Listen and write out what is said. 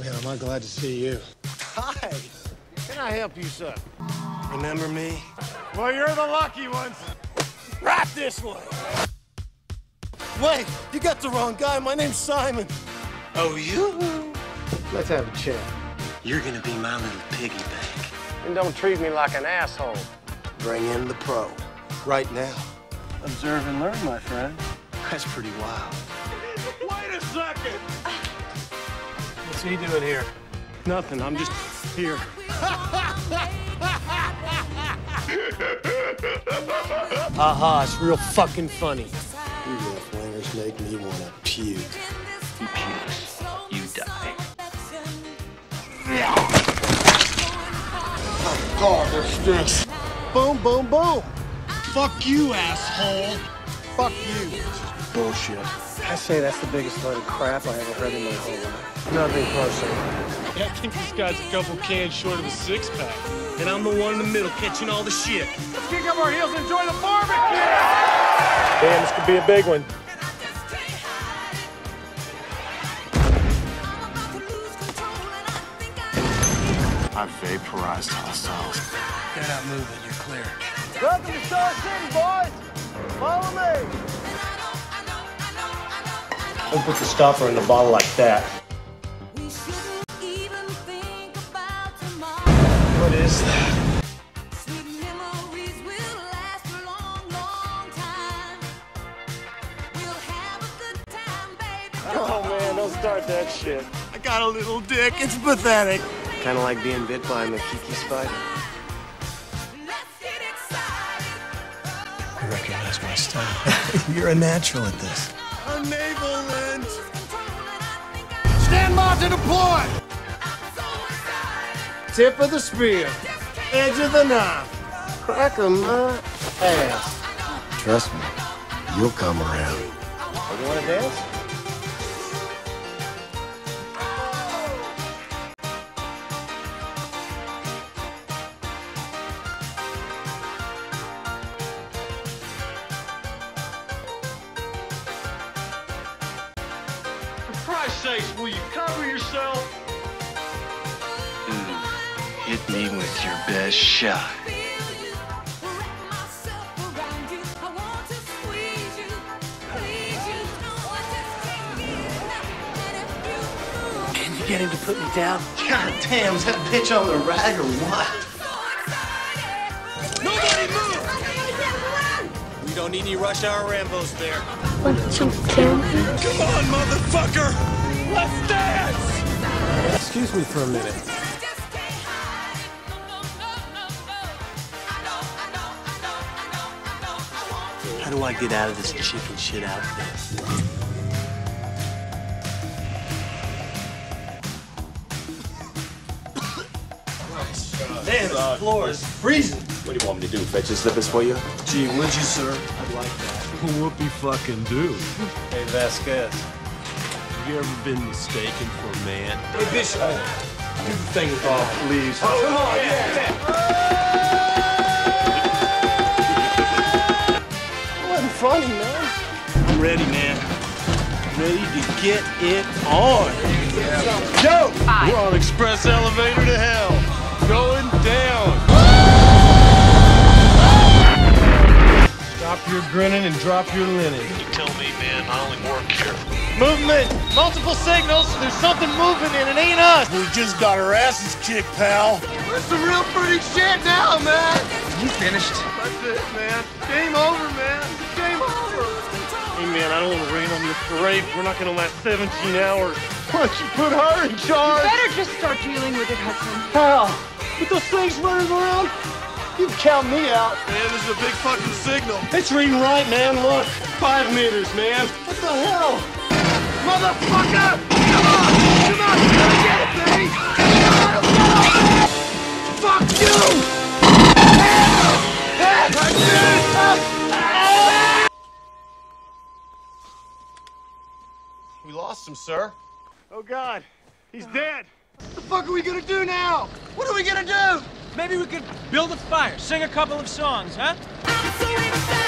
Man, am I glad to see you. Hi. Can I help you, sir? Remember me? Well, you're the lucky ones. Right this way. Wait, you got the wrong guy. My name's Simon. Oh, you? Let's have a chat. You're gonna be my little piggy bank. And don't treat me like an asshole. Bring in the pro. Right now. Observe and learn, my friend. That's pretty wild. Wait a second! What's he doing here? Nothing, I'm just here. Haha, it's real fucking funny. You left-wingers make me want to puke. He pukes. You die. Oh, God, that stinks. Boom, boom, boom. Fuck you, asshole. Fuck you. This is bullshit. I say that's the biggest load of crap I ever heard in my whole life. Nothing personal. Yeah, I think this guy's a couple cans short of a six-pack. And I'm the one in the middle catching all the shit. Let's kick up our heels and enjoy the barbecue! Damn, this could be a big one. I've vaporized hostiles. Get out moving, you're clear. Welcome to Star City, boys! Follow me! Don't put the stopper in the bottle like that. What is that? Oh man, don't start that shit. I got a little dick, it's pathetic. Kind of like being bit by a Makiki spider. I recognize my style. You're a natural at this. A naval lens. Stand by to deploy! Tip of the spear. Edge of the knife. Crack 'em my ass. Trust me, you'll come around. You wanna dance? For Christ's sakes, will you cover yourself? Hit me with your best shot. Can you get him to put me down? God damn, is that bitch on the rag or what? Nobody move! We don't need any rush hour Rambos there. Want to kill me? Come on, motherfucker! Let's dance! Excuse me for a minute. How do I get out of this chicken shit outfit? Man, the floor is freezing. What do you want me to do? Fetch your slippers for you? Gee, would you, sir? I'd like that. Whoopie fucking do. Hey, Vasquez. Have you ever been mistaken for a man? Hey, Bishop. Do the thing with all. Please. Come on, yeah. Wasn't funny, man. I'm ready, man. Ready to get it on. Go! We're on express elevator to hell. Going down. Stop your grinning and drop your linen. You tell me, man. I only work here. Movement! Multiple signals! There's something moving and it ain't us! We just got our asses kicked, pal. That's some real pretty shit now, man. You finished? That's it, man. Game over, man. Game over. Hey man, I don't want to rain on your parade. We're not gonna last 17 hours. Why don't you put her in charge? Better just start dealing with it, Hudson. Hell, with those things running around, you can count me out. Man, this is a big fucking signal. It's reading right, man. Look, 5 meters, man. What the hell? Motherfucker! Come on! Come on! You're gonna get it, baby! Fuck you! We lost him, sir. Oh, God. He's dead. What the fuck are we gonna do now? What are we gonna do? Maybe we could build a fire, sing a couple of songs, huh? I'm so excited.